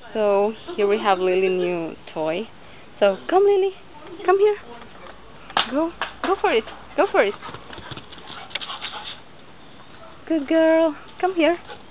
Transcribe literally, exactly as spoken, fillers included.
So here we have Lily new toy. So come Lily, come here. Go, go for it, go for it. Good girl, come here.